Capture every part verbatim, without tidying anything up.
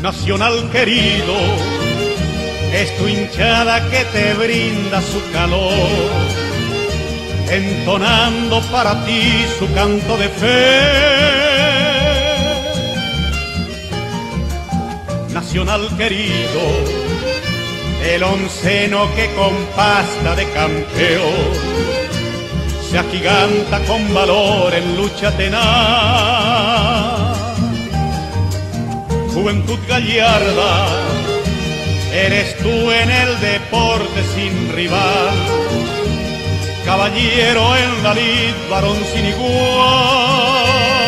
Nacional querido, es tu hinchada que te brinda su calor, entonando para ti su canto de fe. Nacional querido, el onceno que con pasta de campeón se agiganta con valor en lucha tenaz. Juventud gallarda, eres tú en el deporte sin rival, caballero en la lid, varón sin igual.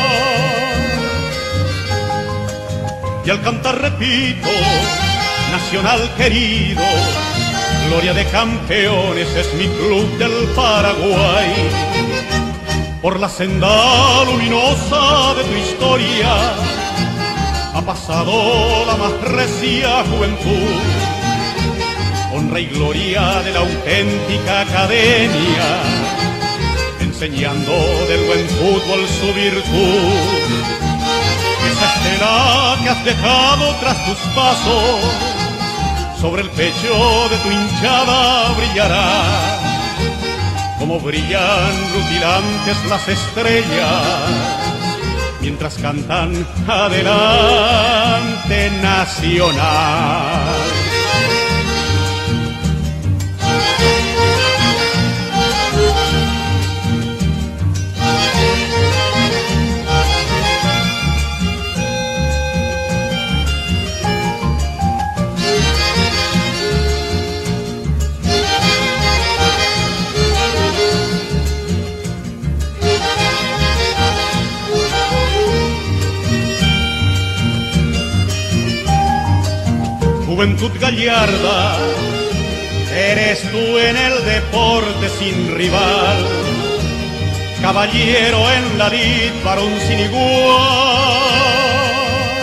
Y al cantar repito, Nacional querido, gloria de campeones es mi club del Paraguay. Por la senda luminosa de tu historia ha pasado la más recia juventud, honra y gloria de la auténtica academia, enseñando del buen fútbol su virtud. Esa estela que has dejado tras tus pasos, sobre el pecho de tu hinchada brillará, como brillan rutilantes las estrellas, mientras cantan adelante Nacional. Juventud gallarda, eres tú en el deporte sin rival, caballero en la lid, varón sin igual.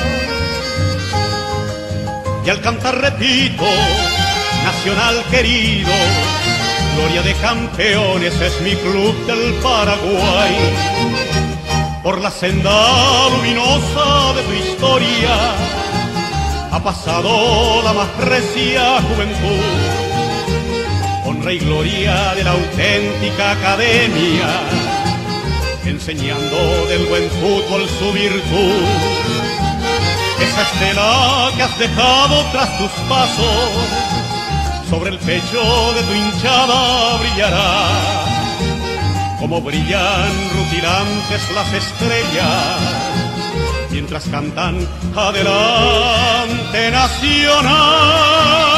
Y al cantar repito, Nacional querido, gloria de campeones es mi club del Paraguay. Por la senda luminosa de tu historia ha pasado la más recia juventud, honra y gloria de la auténtica academia, enseñando del buen fútbol su virtud. Esa estela que has dejado tras tus pasos, sobre el pecho de tu hinchada brillará, como brillan rutilantes las estrellas, mientras cantan adelante Nacional.